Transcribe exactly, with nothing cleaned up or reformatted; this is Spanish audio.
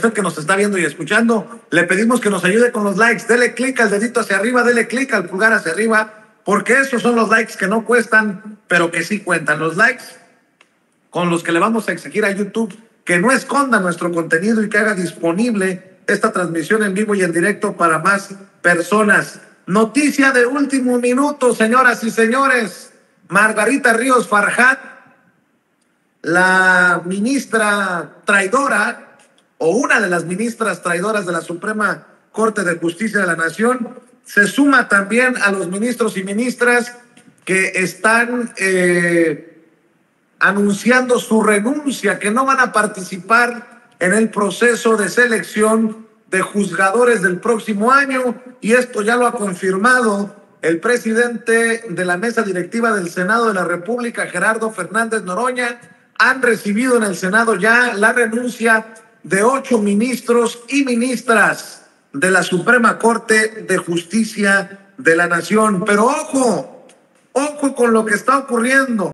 usted que nos está viendo y escuchando, le pedimos que nos ayude con los likes. Dele clic al dedito hacia arriba, dele clic al pulgar hacia arriba, porque esos son los likes que no cuestan, pero que sí cuentan. Los likes con los que le vamos a exigir a YouTube que no esconda nuestro contenido y que haga disponible esta transmisión en vivo y en directo para más personas. Noticia de último minuto, señoras y señores. Margarita Ríos Farjat, la ministra traidora, o una de las ministras traidoras de la Suprema Corte de Justicia de la Nación, se suma también a los ministros y ministras que están eh, anunciando su renuncia, que no van a participar en el proceso de selección de juzgadores del próximo año, y esto ya lo ha confirmado el presidente de la mesa directiva del Senado de la República, Gerardo Fernández Noroña. Han recibido en el Senado ya la renuncia de ocho ministros y ministras de la Suprema Corte de Justicia de la Nación. Pero ojo, ojo con lo que está ocurriendo.